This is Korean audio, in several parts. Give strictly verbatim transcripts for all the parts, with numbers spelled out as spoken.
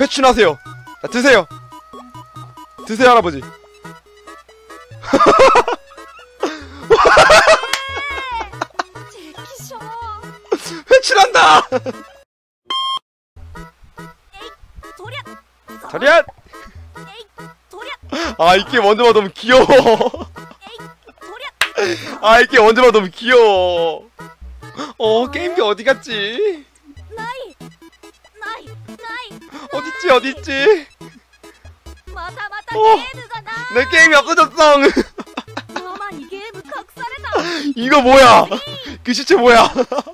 회춘하세요. 자, 드세요. 드세요, 할아버지. 회춘한다. 저리앗. 아, 이 게임 먼저 봐 너무 귀여워. 아, 이 게임 먼저 봐 너무 귀여워. 어, 게임기 어디 갔지? 어딨지, 어딨지? 어, 내 게임이 없어졌어. 이거 뭐야? 그 시체 뭐야?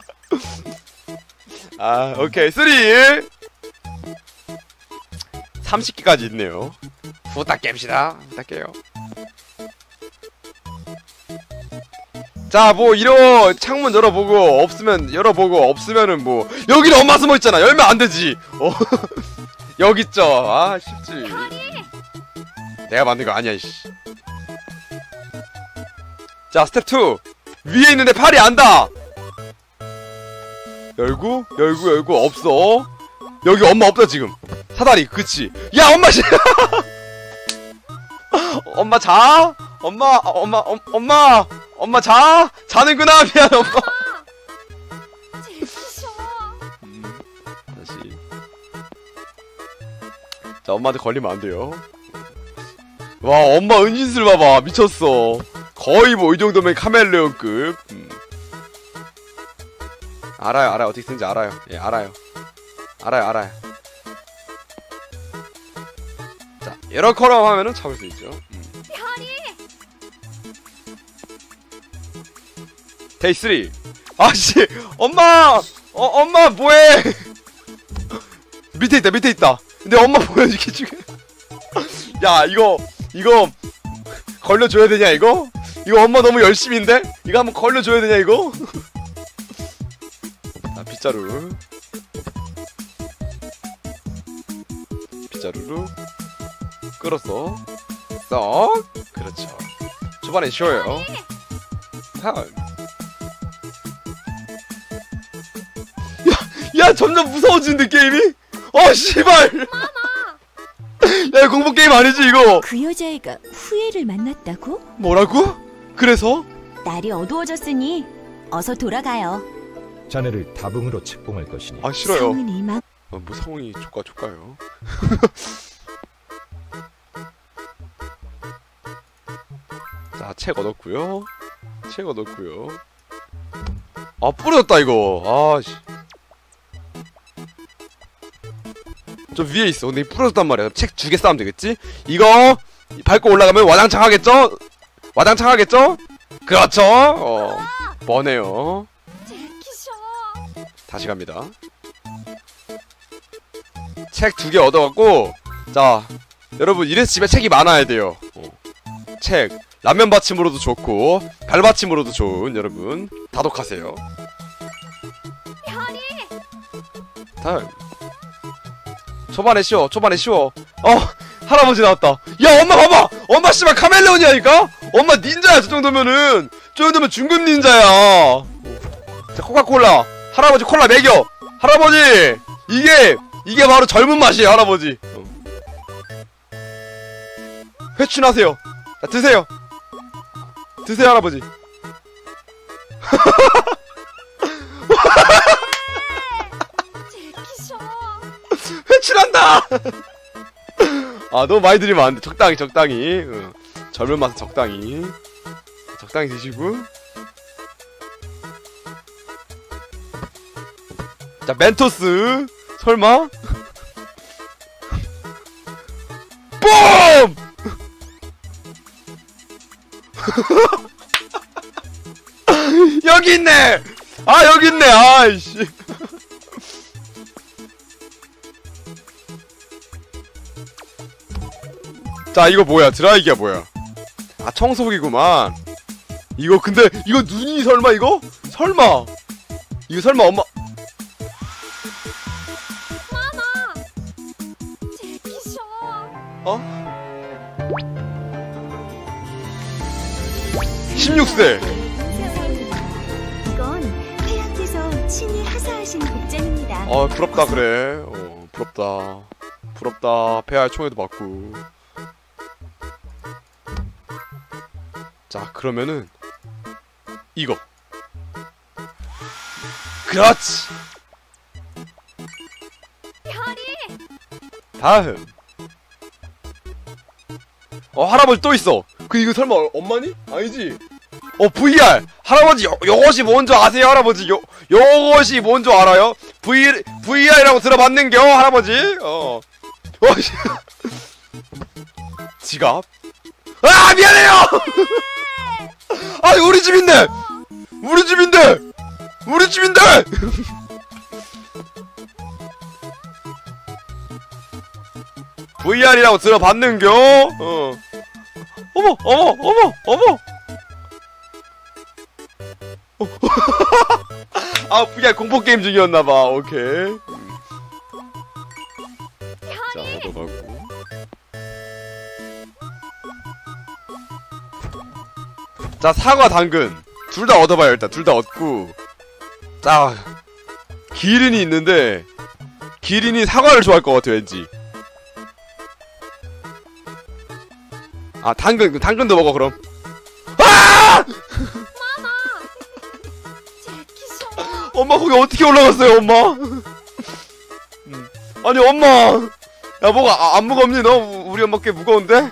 아, 오케이. 삼 삼십 개까지 있네요. 부탁합시다. 부탁해요. 자, 뭐 이런 창문 열어보고 없으면 열어보고 없으면은 뭐 여기는 엄마 숨어있잖아. 열면 안되지. 어. 여기 있죠. 아, 쉽지. 내가 만든 거 아니야, 이씨. 자, 스텝 투. 위에 있는데 팔이 안다. 열고 열고 열고 없어. 여기 엄마 없다 지금. 사다리. 그치. 야, 엄마 씨. 엄마 자. 엄마 엄마 엄, 엄마 엄마 자. 자는구나. 미안 엄마. 음, 다시. 자, 엄마한테 걸리면 안 돼요. 와, 엄마 은신술 봐봐. 미쳤어. 거의 뭐 이 정도면 카멜레온급. 음. 알아요, 알아요. 어떻게 쓰는지 알아요. 예, 알아요. 알아요, 알아요. 자, 여러 컬럼 하면은 잡을 수 있죠. 음. 데이 쓰리. 아씨, 엄마! 어, 엄마 뭐해? 밑에 있다, 밑에 있다. 근데 엄마 뭐야, 이게 지금. 야, 이거, 이거, 걸려줘야 되냐, 이거? 이거 엄마 너무 열심인데? 이거 한번 걸려줘야 되냐, 이거? 자, 빗자루. 빗자루로 끌었어. 썩. 그렇죠. 초반에 쉬워요. 다음. 야, 야, 점점 무서워지는데, 게임이? 어, 씨발! 야, 공포 게임 아니지, 이거? 그 여자애가 후예를 만났다고? 뭐라고? 그래서? 날이 어두워졌으니 어서 돌아가요. 자네를 다붕으로 책봉할 것이니. 아, 싫어요. 성은 이만. 어, 뭐 성이 조까 조까요. 자, 책 얻었고요. 책 얻었고요. 아, 부러졌다 이거. 아씨. 저 위에 있어. 근데 부러졌단 말이야. 책 두 개 싸면 되겠지? 이거 밟고 올라가면 와장창 하겠죠? 와장창 하겠죠? 그렇죠. 어, 뭐네요. 다시 갑니다. 책 두 개 얻어갖고, 자, 여러분 이래서 집에 책이 많아야 돼요. 어. 책 라면 받침으로도 좋고 발 받침으로도 좋은 여러분 다독하세요. 다음. 초반에 쉬워. 초반에 쉬워. 어, 할아버지 나왔다. 야, 엄마 봐봐. 엄마 씨발 카멜레온이야니까. 엄마 닌자야. 저 정도면은. 저 정도면 중급 닌자야. 자, 코카콜라. 할아버지 콜라 먹여. 할아버지. 이게 이게 바로 젊은 맛이에요, 할아버지. 어. 회춘하세요. 자, 드세요. 드세요, 할아버지. 회춘한다. 아, 너무 많이 드리면 안 돼. 적당히, 적당히. 어. 젊은 맛은 적당히. 적당히 드시고. 자, 멘토스. 설마? 뿜! 여기 있네! 아, 여기 있네! 아이씨. 자, 이거 뭐야? 드라이기야 뭐야? 아, 청소기구만. 이거 근데 이거 눈이 설마 이거? 설마? 이거 설마 엄마? 어? 십육 세. 이건 폐하께서 친히 하사하신 복장입니다. 아, 부럽다 그래. 어, 부럽다. 부럽다. 폐하의 총에도 맞고. 자, 그러면은 이거. 그렇지. 다음. 어, 할아버지 또 있어. 그 이거 설마 엄마니? 아니지. 어, 브이알. 할아버지 요, 요것이 뭔지 아세요, 할아버지? 요 요것이 뭔지 알아요? V 브이알이라고 들어봤는겨, 할아버지? 어. 어. 지갑. 아, 미안해요. 아니, 우리 집인데. 우리 집인데. 우리 집인데. 브이알이라고 들어봤는겨? 어. 어머, 어머, 어머, 어머. 어. 아, 브이알 공포게임 중이었나봐. 오케이. 자, 얻어가고. 자, 사과, 당근. 둘 다 얻어봐요, 일단. 둘 다 얻고. 자, 기린이 있는데, 기린이 사과를 좋아할 것 같아, 왠지. 아, 당근, 당근도 먹어, 그럼. 아! 엄마, 거기 어떻게 올라갔어요, 엄마? 음. 아니, 엄마! 야, 뭐가, 아, 안 무겁니, 너? 우리 엄마 꽤 무거운데?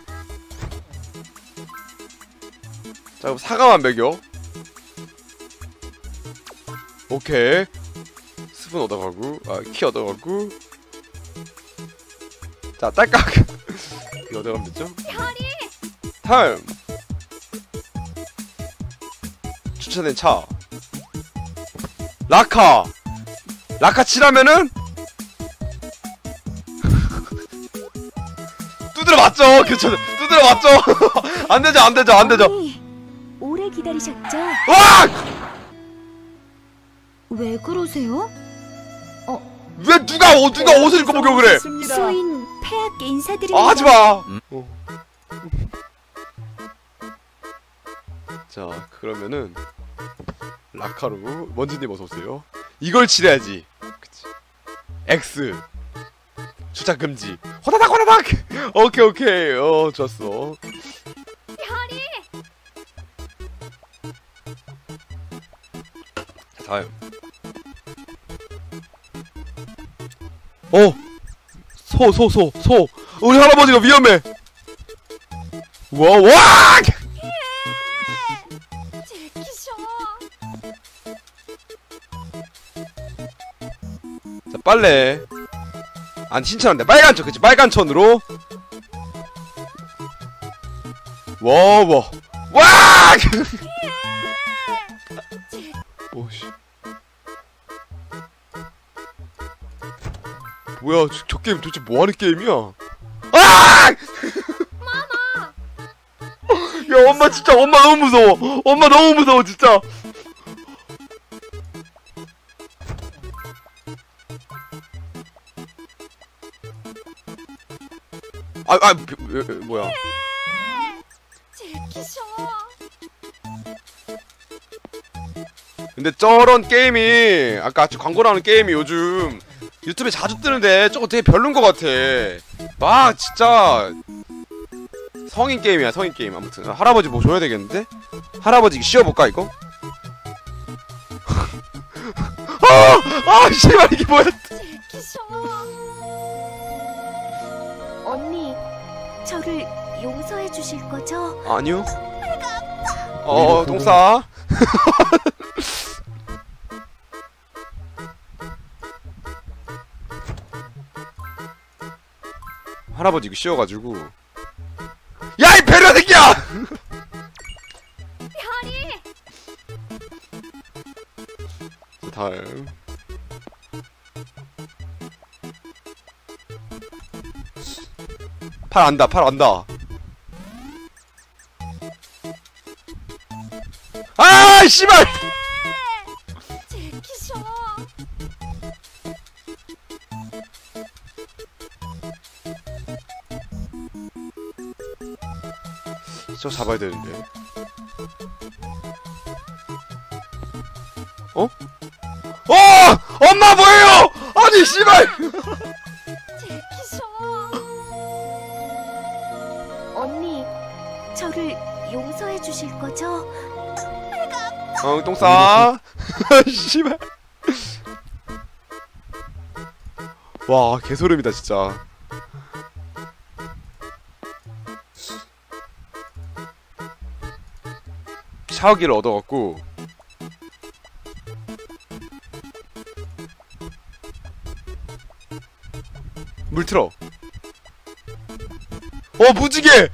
자, 그럼 사과만 먹여. 오케이. 스푼 얻어가고, 아, 키 얻어가고. 자, 딸깍. 이거 얻어가면 됐죠? 다음. 추천된 차. 라카. 라카 칠하면은? 두드려 맞죠? 그쵸. 두드려 맞죠? 안 되죠, 안 되죠, 안 되죠. 어머니, 오래 기다리셨죠? 와! 왜 그러세요? 왜 누가, 어, 누가 옷을 입고 목욕을 해? 소인 폐하께 인사드립니다. 아, 하지마! 음? 어. 자, 그러면은 라카로 먼지님 어서오세요. 이걸 칠해야지. 그치. X 주차 금지. 호다닥 호다닥. 오케이 오케이. 어, 좋았어. 자, 다음. 어! 소, 소, 소, 소! 우리 할아버지가 위험해! 와, 와! 자, 빨래. 아니, 신천한데. 빨간 천, 그치? 빨간 천으로. 와, 와. 와! 오씨. 뭐야, 저, 저 게임 도대체 뭐하는 게임이야? 아! 야, 엄마 진짜, 엄마 너무 무서워. 엄마 너무 무서워, 진짜. 아, 아, 왜, 왜, 뭐야. 근데 저런 게임이, 아까 광고 나오는 게임이 요즘 유튜브에 자주 뜨는데 저거 되게 별론 것 같아. 막 진짜 성인 게임이야, 성인 게임. 아무튼 할아버지 뭐 줘야 되겠는데? 할아버지 이거 씌워볼까 이거? 아! 아! 씨발 이게 뭐야? 언니, 저를 용서해 주실 거죠? 아니요. 어, 동사. 할아버지 이거 씌워가지고. 야, 이 배려 새끼야! 다음. 팔 안다, 팔 안다. 아, 씨발! 저 잡아야 되는데. 어? 어! 엄마 뭐예요? 아니 씨발! 저를 용서해 주실 거죠? 어, 똥 싸. 씨발. 와, 개소름이다, 진짜. 샤워기를 얻어갖고. 물 틀어. 어, 무지개!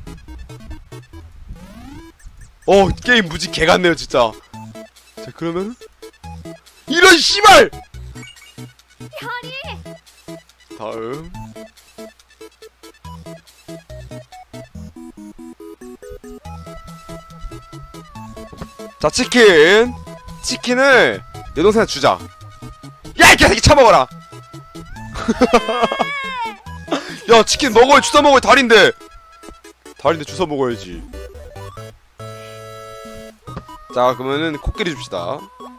어, 게임 무지 개 같네요, 진짜. 자, 그러면 이런 씨발! 다음. 자, 치킨. 치킨을 여동생한테 주자. 야, 이 개새끼 처먹어라. 야, 치킨 먹어야 주워 먹어야 달인데. 달인데 주워 먹어야지. 자, 그러면은 코끼리 줍시다.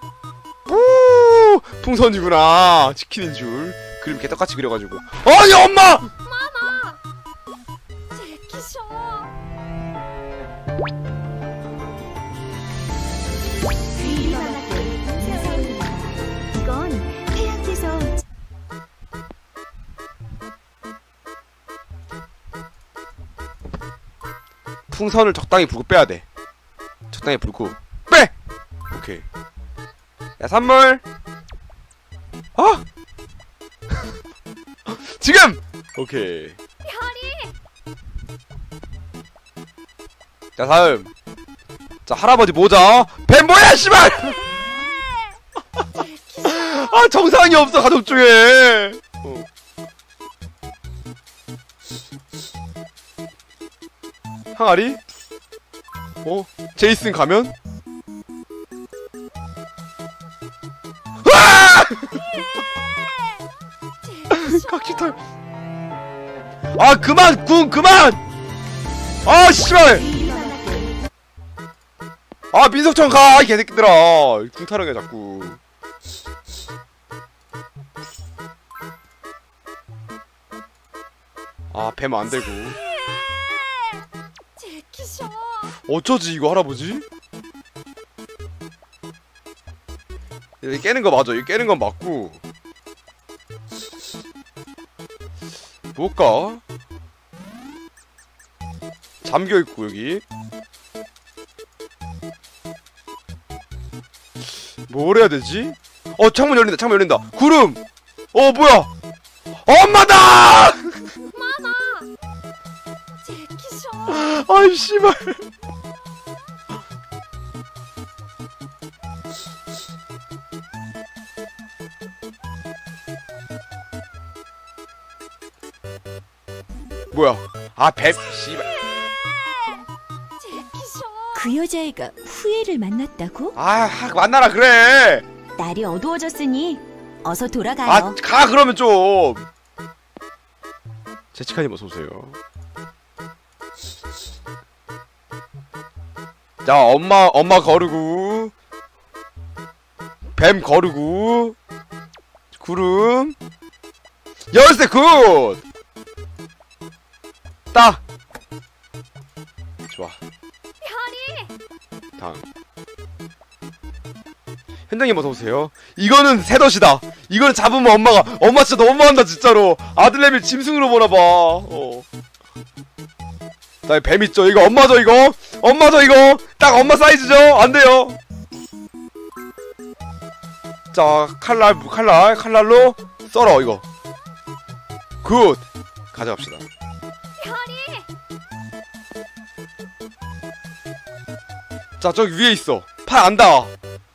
뿌! 풍선이구나. 치킨인 줄. 그림 개떡같이 그려가지고. 아니, 엄마! 마마! 제키쇼! 이건 폐하께서 풍선을 적당히 불고 빼야 돼. 적당히 불고 빼! 오케이. 야, 선물! 아! 지금! 오케이. 자, 다음. 자, 할아버지 모자. 뱀 뭐야, 씨발! 아, 정상이 없어, 가족 중에! 어. 항아리? 어? 제이슨 가면? 각시탈. 아, 그만! 궁 그만! 아, 씨발! 아, 민석천 가! 이 개새끼들아! 궁 타령해 자꾸. 아, 뱀 안되고. 어쩌지 이거 할아버지? 이거 깨는거 맞아. 이거 깨는건 맞고. 뭘까? 잠겨있고 여기. 뭘 해야되지? 어, 창문 열린다. 창문 열린다. 구름! 어, 뭐야! 엄마다! 아이, 씨발. 뭐야? 아, 뱀, 씨발. 그 여자애가 후예를 만났다고? 아, 하, 만나라 그래. 날이 어두워졌으니 어서 돌아가요. 아, 가 그러면 좀. 제치카님 어서 오세요. 자, 엄마 엄마 거르고, 뱀 거르고, 구름, 열쇠 굿. 따. 좋아. 다음. 현장님 어서 오세요. 이거는 새덧이다. 이거는 잡으면 엄마가, 엄마 진짜 너무한다 진짜로. 아들내미 짐승으로 보나봐. 어. 자, 뱀 있죠. 이거 엄마죠 이거. 엄마죠 이거. 딱 엄마 사이즈죠. 안 돼요. 자, 칼날 칼날 칼날로 썰어 이거. 굿. 가져갑시다. 자, 저기 위에 있어. 팔 안 닿아.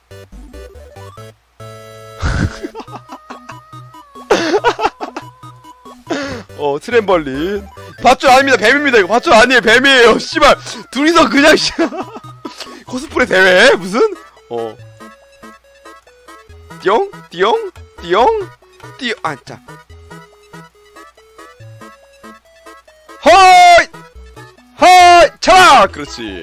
어, 트램벌린. 밧줄 아닙니다. 뱀입니다. 이거 밧줄 아니에요. 뱀이에요. 씨발. 둘이서 그냥 씨. 코스프레 대회? 무슨? 어. 띠용? 띠용? 띠용? 띠용. 아, 자. 허이! 허이! 차! 그렇지.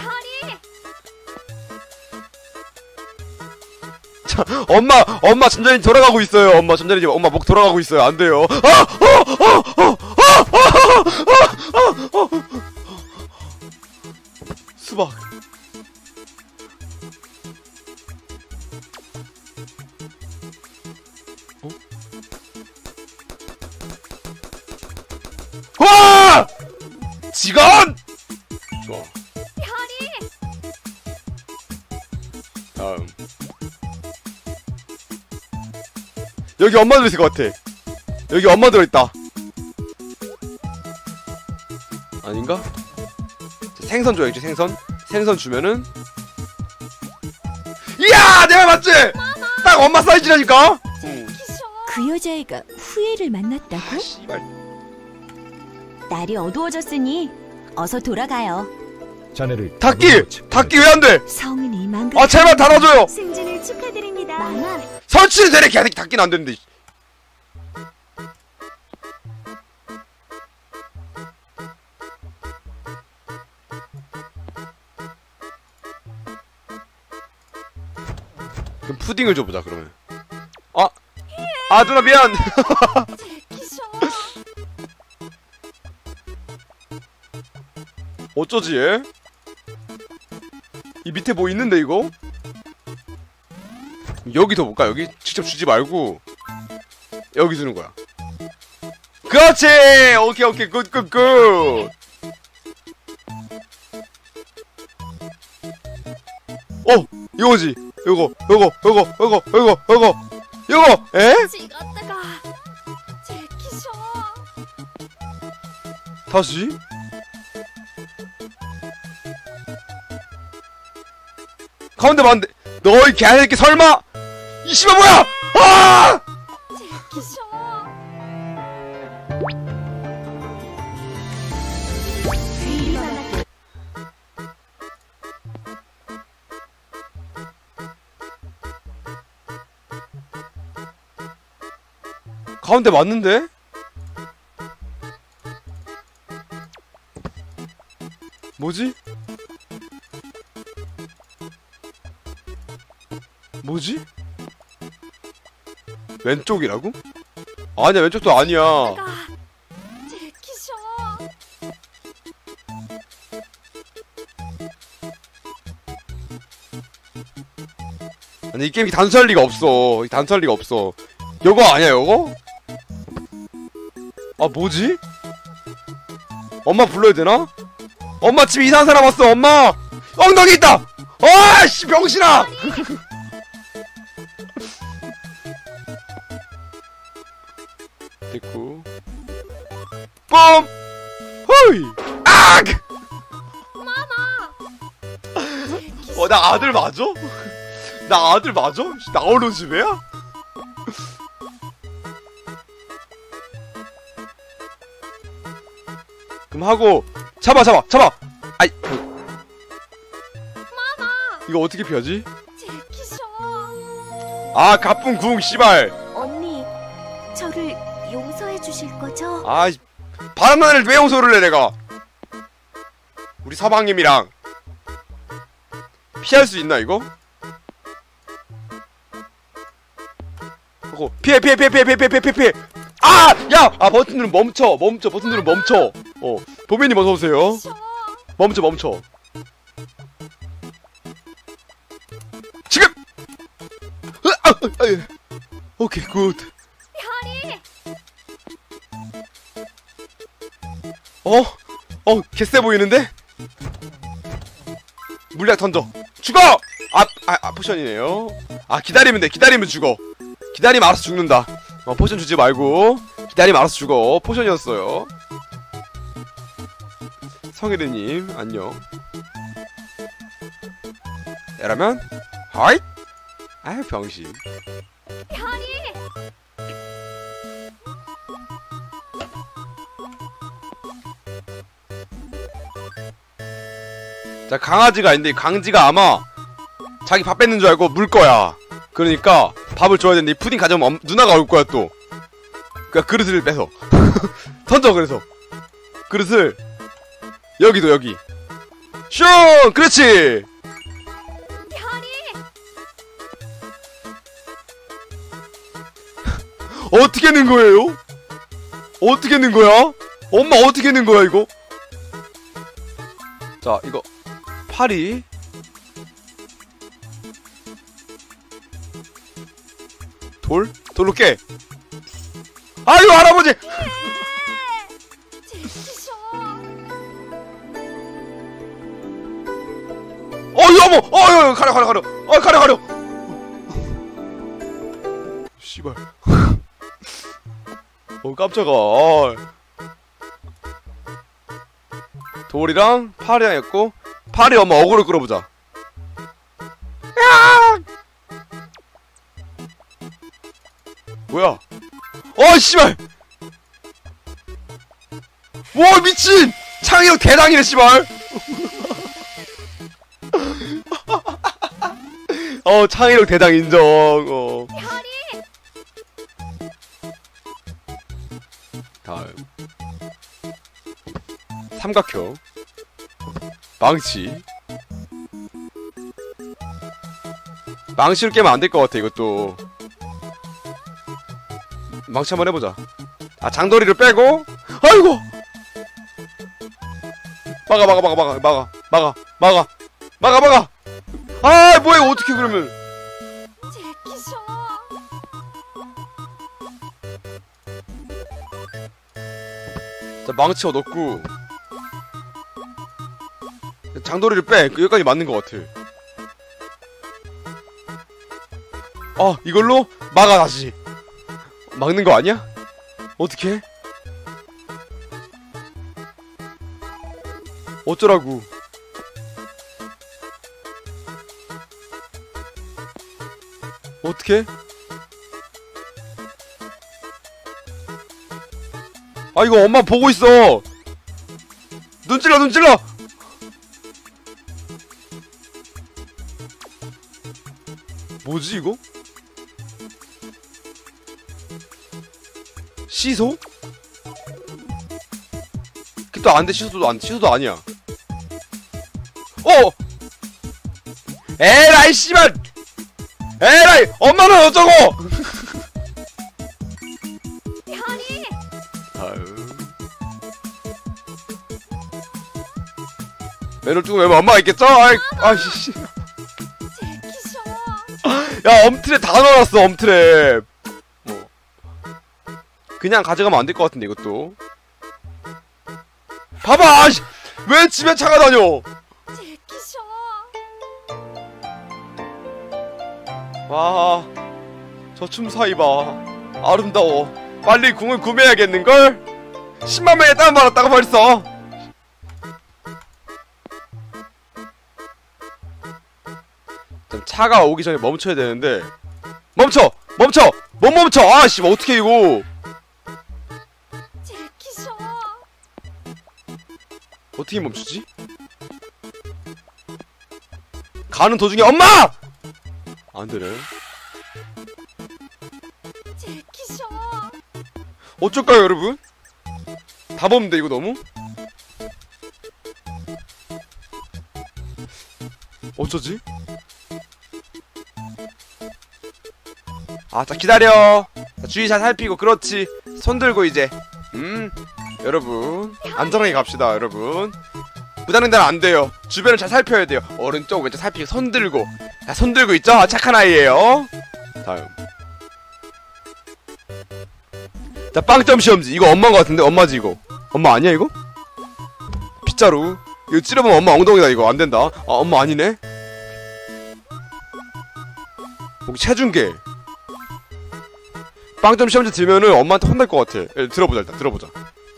자, 엄마, 엄마 점점 돌아가고 있어요. 엄마 점점 이제 엄마 목 돌아가고 있어요. 안 돼요. 아! 어! 어! 어! 아! 아! 아! 아! 아! 와! 직원! 좋아. 다음. 여기 엄마 들어있을 것 같아. 여기 엄마 들어있다. 아닌가? 생선 줘야겠지, 생선? 생선 주면은 이야! 내가 맞지? 딱 엄마 사이즈라니까? 응. 그 여자애가 후예를 만났다고? 아, 씨발. 날이 어두워졌으니 어서 돌아가요. 자네를 닭기! 다붕으로 책봉할 닭기 왜 안 돼? 성은이 망가. 아, 제발 달아줘요! 승진을 축하드립니다. 만화. 설치는 되네, 개새끼. 닭기는 안 되는데. 그럼 푸딩을 줘보자, 그러면. 아! 아, 누나 미안! 어쩌지, 얘? 이 밑에 뭐 있는데, 이거? 여기서 볼까? 여기? 직접 주지 말고 여기 주는 거야. 그렇지! 오케이, 오케이, 굿, 굿, 굿! 어! 이거지! 요거, 요거, 요거, 요거, 요거, 요거! 요거! 에? 다시? 가운데 맞는데 너희 개새끼 설마 이 씨발 뭐야! 아! 가운데 맞는데? 뭐지? 뭐지? 왼쪽이라고? 아니야, 왼쪽도 아니야. 아니, 이 게임이 단수할 리가 없어. 이 단수할 리가 없어. 요거 아니야, 요거? 아, 뭐지? 엄마 불러야 되나? 엄마 집에 이상한 사람 왔어, 엄마! 엉덩이 있다! 아, 씨, 병신아! 됐고. 뿜! 호이! 악! 어, 나 아들 맞아? 나 아들 맞아? 나 어른 집애야? 그럼 하고 잡아 잡아 잡아! 아이 이거 어떻게 피하지? 아, 가쁜 궁 씨발! 언니, 저를 용서해 주실 거죠? 아, 바람난을 왜 용서를 해 내가? 우리 사방님이랑 피할 수 있나 이거? 이거 피해 피해 피해 피해 피해 피해 피해 피해! 아! 야! 아, 버튼 누르면 멈춰 멈춰 버튼 누르면 멈춰. 어, 보배님 어서오세요. 멈춰 멈춰 지금! 으, 아, 아, 아, 오케이 굿. 어? 어, 개쎄 보이는데? 물약 던져. 죽어! 아, 아, 아, 포션이네요. 아, 기다리면 돼. 기다리면 죽어. 기다리면 알아서 죽는다. 어, 포션 주지 말고 기다리면 알아서 죽어. 포션이었어요. 성혜리님 안녕. 이러면 하잇! 아유, 병신. 자, 강아지가 있는데 강지가 아마 자기 밥 뺏는 줄 알고 물 거야. 그러니까 밥을 줘야 되는데 이 푸딩 가져오면 엄, 누나가 올 거야 또. 그니까 그릇을 뺏어. 던져. 그래서 그릇을 여기도 여기 슝! 그렇지! 어떻게 넣은 거예요? 어떻게 넣은 거야? 엄마 어떻게 넣은 거야 이거? 자, 이거 파리 돌? 돌로 깨! 아유, 할아버지! 가려 가려 가려 가려 어 가려 가려 씨발 어 깜짝아. 어. 돌이랑 파리랑 했고 파리 엄마 어그로 끌어보자. 야! 뭐야? 어 씨발! 와 미친! 창의력 대당이네 씨발! 어 창의력 대당 인정. 어. 다음 삼각형 망치. 망치로 깨면 안 될 것 같아 이것도. 망치 한번 해보자. 아 장도리를 빼고. 아이고 막아 막아 막아 막아 막아 막아 막아 막아 막아. 아 뭐야 이거 어떻게 그러면. 자 망치 얻었고 장도리를 빼. 여기까지 맞는 것 같아. 어 이걸로 막아 다시. 막는 거 아니야? 어떻게? 어쩌라고? 어떻게? 아 이거 엄마 보고 있어. 눈 찔러 눈 찔러. 뭐지 이거? 시소? 또 안돼. 시소도 안돼. 시소도 아니야. 어! 에라이 씨발! 에라이! 엄마는 어쩌고! 아유. 맨을 두고 외면 엄마가 있겠죠? 아이, 아이씨. 야, 엄트랩 다 넣어놨어, 엄트랩. 뭐. 그냥 가져가면 안 될 것 같은데, 이것도. 봐봐! 아이씨! 왜 집에 차가 다녀! 와, 저 춤사위 봐. 아름다워. 빨리 궁을 구매해야겠는걸? 십만 명에 다운받았다고 벌써! 좀 차가 오기 전에 멈춰야 되는데. 멈춰! 멈춰! 못 멈춰! 아씨, 어떻게 이거! 어떻게 멈추지? 가는 도중에 엄마! 안되네. 어쩔까요 여러분? 답 없는데 이거 너무? 어쩌지? 아, 자 기다려. 자, 주의 잘 살피고. 그렇지. 손 들고 이제. 음 여러분 안전하게 갑시다 여러분. 무단횡단 안돼요. 주변을 잘 살펴야 돼요. 오른쪽 왼쪽 살피고 손 들고. 자, 손 들고 있죠? 아, 착한 아이예요. 다음. 자, 빵점 시험지. 이거 엄마인 것 같은데? 엄마지 이거. 엄마 아니야 이거? 빗자루. 이거 찌르면 엄마 엉덩이다. 이거 안된다. 아, 엄마 아니네. 여기 체중계. 빵점 시험지 들면은 엄마한테 혼날 것 같아. 예, 들어보자 일단. 들어보자.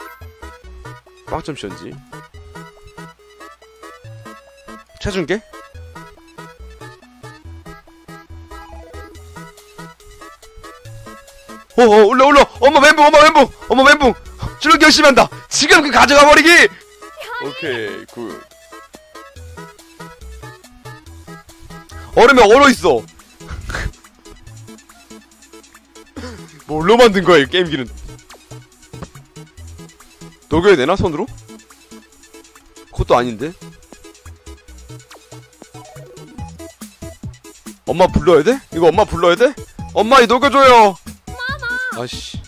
빵점 시험지. 체중계? 어어 올려 올려. 엄마 멘붕 엄마 멘붕 엄마 멘붕. 줄넘기 열심히 한다. 지금 그 가져가 버리기. 오케이 굿. 얼음에 얼어있어. 뭘로 만든 거야 이 게임기는. 녹여야 되나 손으로? 그것도 아닌데. 엄마 불러야 돼? 이거 엄마 불러야 돼? 엄마 이 녹여줘요. 아씨.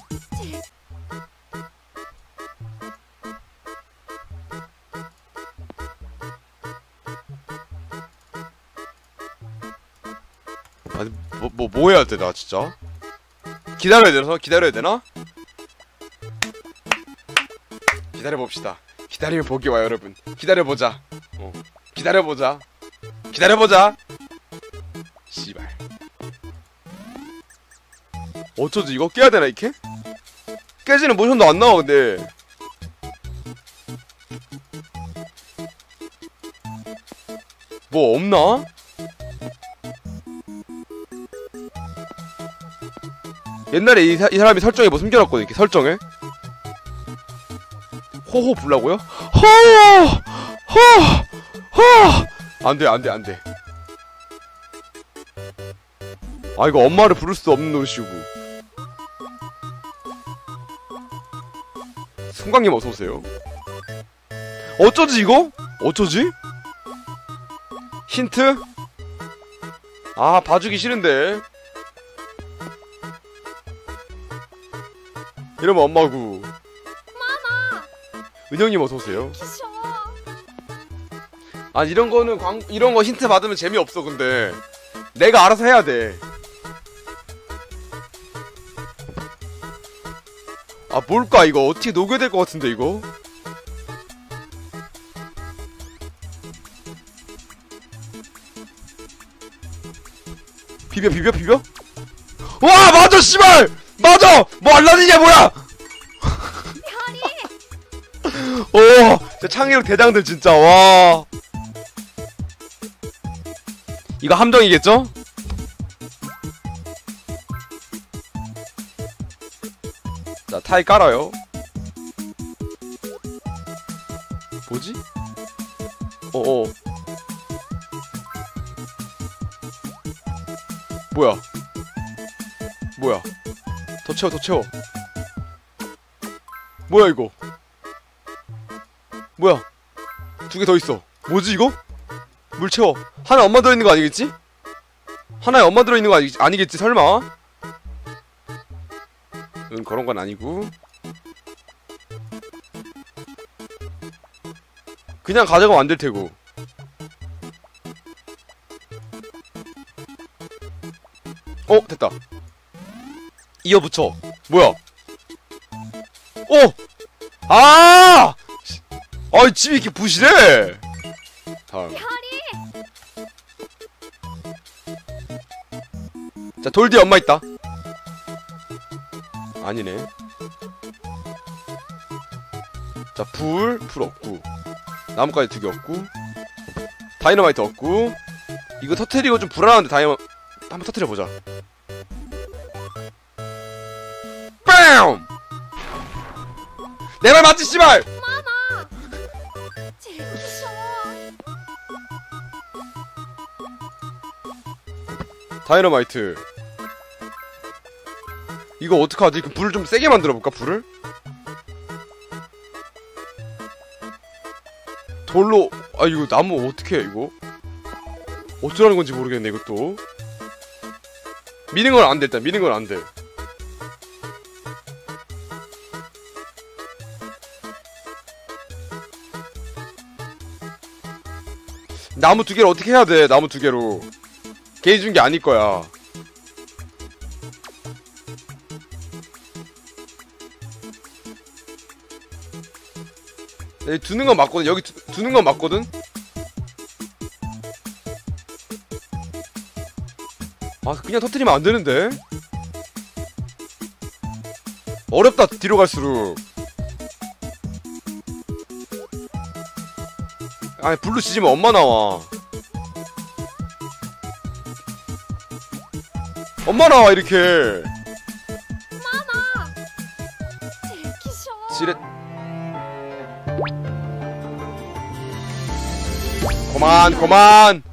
아니 뭐 뭐 뭐 해야 돼 나 진짜? 기다려야 되나? 기다려야 되나? 기다려봅시다. 기다리면 복이 와요 여러분. 기다려보자. 어. 기다려보자. 기다려보자. 씨발. 어쩌지 이거 깨야 되나 이렇게? 깨지는 모션도 안 나와 근데. 뭐 없나? 옛날에 이, 사, 이 사람이 설정에 뭐 숨겨놨거든 이렇게 설정에. 호호 불라고요? 호호! 호호! 안돼 안돼 안돼. 아 이거 엄마를 부를 수도 없는 노릇이고. 송강님 어서오세요. 어쩌지 이거? 어쩌지? 힌트? 아 봐주기 싫은데. 이러면 엄마구. 은영님 어서오세요. 아니 이런거는 광 이런거 힌트 받으면 재미없어. 근데 내가 알아서 해야돼. 아 뭘까 이거 어떻게 녹여야 될 것 같은데 이거. 비벼 비벼 비벼. 와 맞아 씨발 맞아. 뭐 알라딘이야 뭐야. 오 진짜 창의력 대장들 진짜. 와 이거 함정이겠죠? 자 타이 깔아요. 뭐지? 어어 뭐야 뭐야 더 채워 더 채워. 뭐야 이거 뭐야 두 개 더 있어. 뭐지 이거? 물 채워. 하나 엄마 들어있는 거 아니겠지? 하나에 엄마 들어있는 거 아니, 아니겠지 설마? 응 그런 건 아니고. 그냥 가져가면 안 될 테고. 어 됐다. 이어 붙여. 뭐야? 어! 아! 아 집이 이렇게 부실해. 다음. 자 돌 뒤에 엄마 있다. 아니네. 자 불, 불 없고 나뭇가지 두 개 없고 다이너마이트 없고. 이거 터트리고 좀 불안한데 다이너 한번 터트려보자. 뺨! 내 말 맞지 씨발! 다이너마이트 이거 어떡하지? 그 불을 좀 세게 만들어볼까 불을? 돌로 아 이거 나무 어떻게 해 이거? 어쩌라는 건지 모르겠네 이것도. 미는 건 안 돼. 일단 미는 건 안 돼. 나무 두 개를 어떻게 해야 돼? 나무 두 개로 개인 준 게 아닐 거야. 여기 두는 건 맞거든. 여기 두, 두는 건 맞거든. 아 그냥 터뜨리면 안 되는데. 어렵다 뒤로 갈수록. 아니 블루 지지면 엄마 나와. 엄마 나와 이렇게. 지렛. 그만 그만.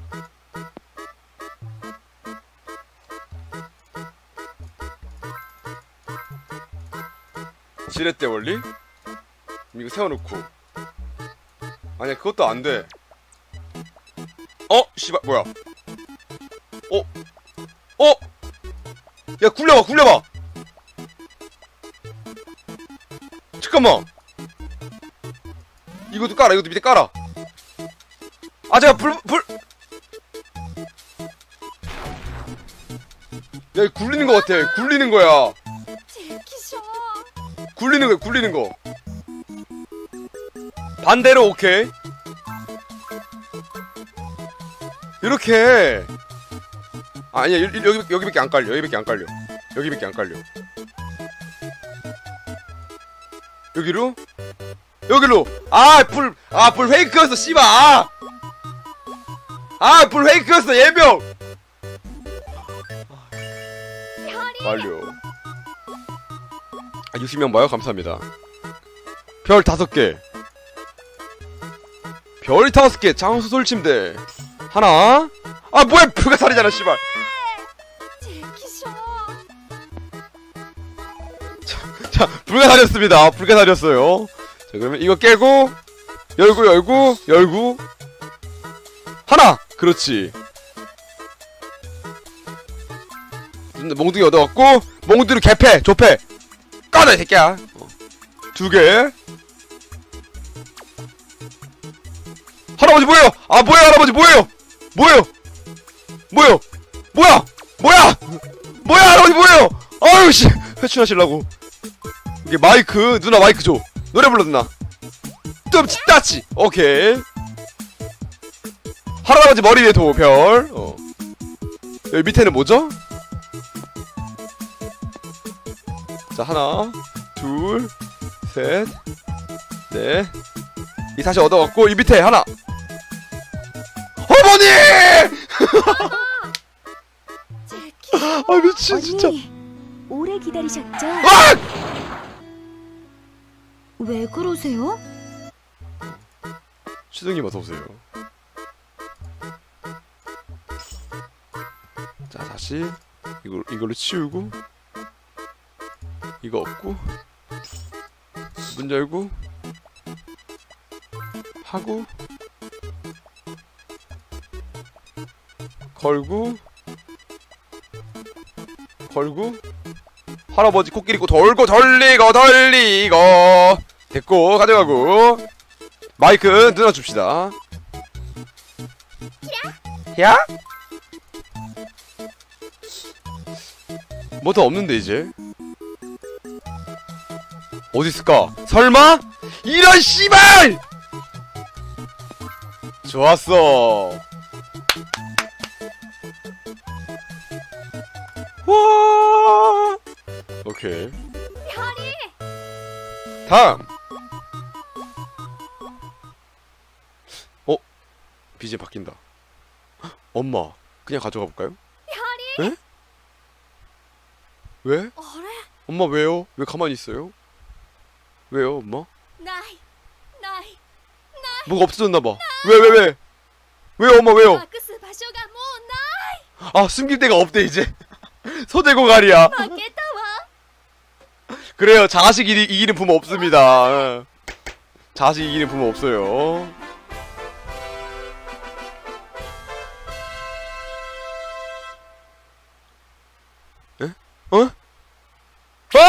지렛대 원리? 이거 세워놓고. 아니야 그것도 안돼. 어? 씨발 뭐야. 어? 어? 야 굴려봐 굴려봐. 잠깐만. 이것도 깔아. 이것도 밑에 깔아. 아 제가 불.. 불.. 야 이거 굴리는 거 같아. 굴리는 거야. 굴리는 거야 굴리는 거. 반대로 오케이. 이렇게. 아니야, 여기, 여기, 여기밖에 안 깔려. 여기밖에 안 깔려. 여기밖에 안 깔려. 여기로? 여기로! 아, 불, 아, 불 페이크였어, 씨발! 아! 아, 불 페이크였어, 예병! 완료. 아, 육십 명 봐요? 감사합니다. 별 다섯 개. 별 다섯 개, 장수 솔침대. 하나. 아, 뭐야, 불가사리잖아, 씨발! 자, 불가사리였습니다. 불가사리였어요. 자, 그러면 이거 깨고, 열고, 열고, 열고. 하나! 그렇지. 몽둥이 얻어갖고, 몽둥이로 개패! 조패! 까다, 이 새끼야! 어. 두 개. 할아버지 뭐예요? 아, 뭐예요, 할아버지 뭐예요? 뭐예요? 뭐예요? 뭐야? 뭐야? 뭐야, 할아버지 뭐예요? 아유, 씨! 회춘하시려고. 이게 마이크, 누나 마이크 줘. 노래 불러, 누나. 뜸치, 따치! 오케이. 할아버지 머리 위에 도, 별. 어. 여기 밑에는 뭐죠? 자, 하나, 둘, 셋, 넷. 이 다시 얻어갖고, 이 밑에 하나. 어머니! 아, 미친, 언니, 진짜. 오래 기다리셨죠? 아! 왜 그러세요? 시동님 어서오세요. 자, 다시 이걸, 이걸로 치우고 이거 없고 문 열고 하고 걸고 걸고 할아버지 코끼리 고 돌고 돌리고 돌리고 됐고 가져가고 마이크 누나 줍시다. 야? 뭐 더 없는데 이제 어디 있을까? 설마? 이런 씨발! 좋았어. 와. 오케이. 다음. 어? 비지엠 바뀐다. 헉, 엄마, 그냥 가져가 볼까요? 에? 왜? 엄마 왜요? 왜 가만히 있어요? 왜요, 엄마? 뭐가 없어졌나봐. 왜, 왜, 왜? 왜요, 엄마, 왜요? 아, 숨길 데가 없대, 이제. 소대고갈이야. 그래요, 자식 이기, 이기는 부모 없습니다. 자식 이기는 부모 없어요. 에? 어? 어?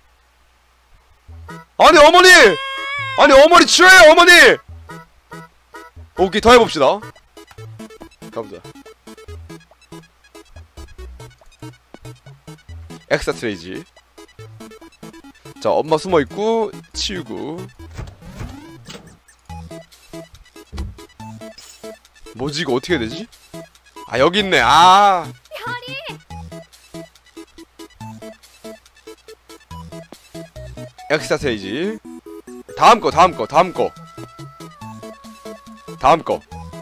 아니, 어머니! 아니, 어머니 취해요, 어머니! 오케이, 더 해봅시다. 가보자. 엑스트라 스테이지. 자, 엄마 숨어있고 치우고. 뭐지 이거 어떻게 해야 되지? 아, 여기 있네. 아, 엑스트라 스테이지. 다음 거, 다음 거, 다음 거. 다음 거.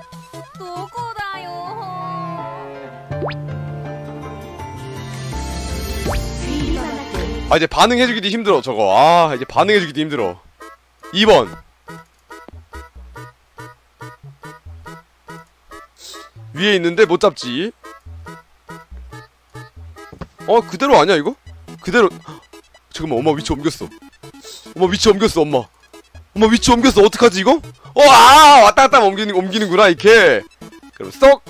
아, 이제 반응해주기도 힘들어, 저거. 아, 이제 반응해주기도 힘들어. 이 번. 위에 있는데 못 잡지. 어, 그대로 아니야, 이거? 그대로. 잠깐만, 엄마 위치 옮겼어. 엄마 위치 옮겼어, 엄마. 엄마 위치 옮겼어. 어떡하지, 이거? 어, 아! 왔다 갔다 옮기는, 옮기는구나, 이렇게. 그럼 쏙!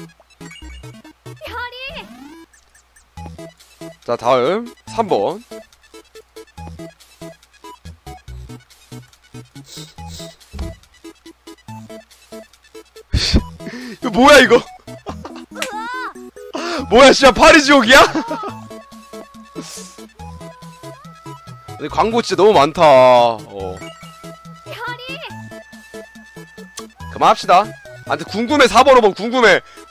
자, 다음. 삼 번. 이거 뭐야, 이거? 뭐야, 씨야, 파리지옥이야? 근데 광고 진짜 너무 많다. 어. 그만합시다. 아, 근데 궁금해, 사 번, 오 번 궁금해.